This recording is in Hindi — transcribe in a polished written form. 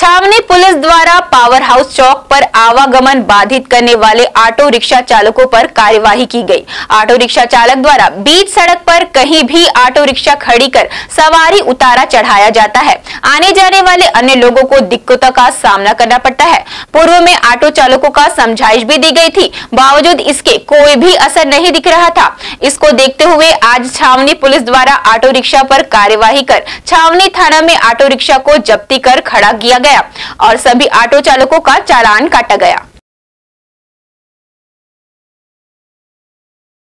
छावनी पुलिस द्वारा पावर हाउस चौक पर आवागमन बाधित करने वाले ऑटो रिक्शा चालकों पर कार्यवाही की गई। ऑटो रिक्शा चालक द्वारा बीच सड़क पर कहीं भी ऑटो रिक्शा खड़ी कर सवारी उतारा चढ़ाया जाता है। आने जाने वाले अन्य लोगों को दिक्कतों का सामना करना पड़ता है। पूर्व में ऑटो चालकों का समझाइश भी दी गई थी, बावजूद इसके कोई भी असर नहीं दिख रहा था। इसको देखते हुए आज छावनी पुलिस द्वारा ऑटो रिक्शा पर कार्यवाही कर छावनी थाना में ऑटो रिक्शा को जब्ती कर खड़ा किया गया और सभी ऑटो चालकों का चालान काटा गया।